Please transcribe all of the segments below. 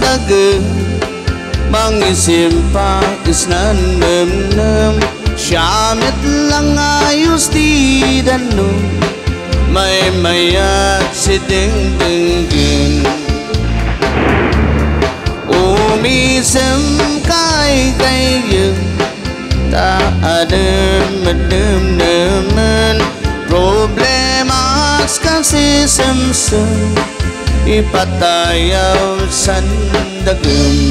dagem mangisimpa isnan nem Syamit lang ayos di dano may mayat si ding-ding-ding Umisem kay kayo ta adem-adem-demen Problema kasi semsem ipatayaw san dagem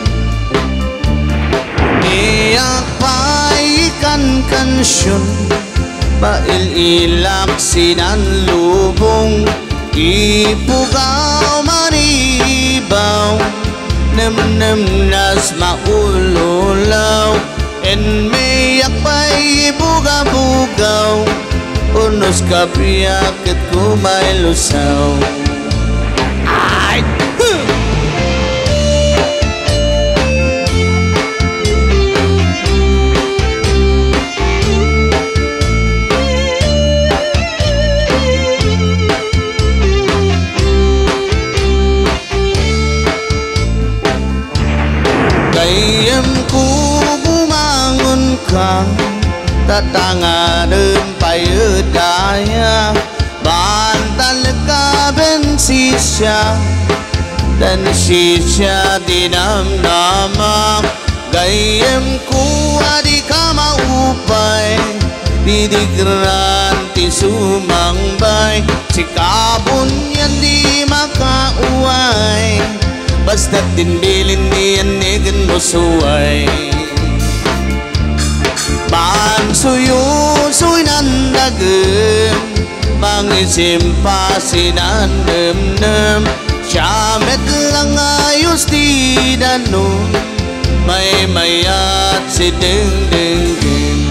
Iyak paikan kansyon Paililak sinanlubong Ipugaw maribaw Nem-nem nas maululaw En mayak pa'y buga-bugaw Unos kapiyakit kumay lusaw Ay! Kayem ku bumangun ka Tatanga daya Bantal ka ben sisya Dan sisya dinam-nama Gayem ku adi ka maupay Didigran ti sumangbay Sikabon yan di makauway Basta't dinbilin niyan nigan mo suway Bansuyo-suy nan dagem Mangisimpa sinandem-dem Syamit lang ayos di dano May mayat si ding-ding-ding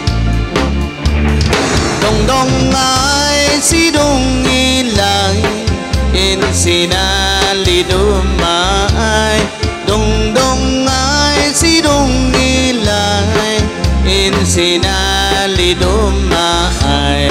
Dong-dong ay si dong-ilay Insinali dumay Dong-dong ay si dong-ilay Insinali dumay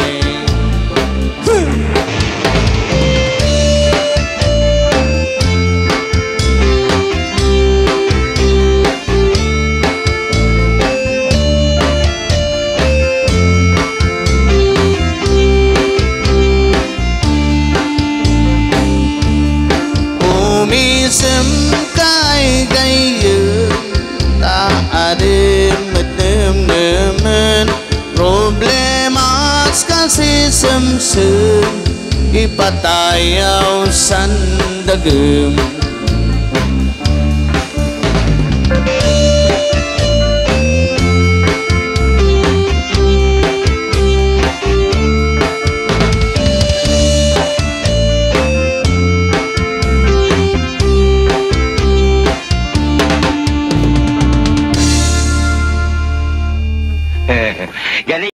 Umisem kay kayo Ta adem-adem-demen Problema kasi semsem Ipatayaw san dagem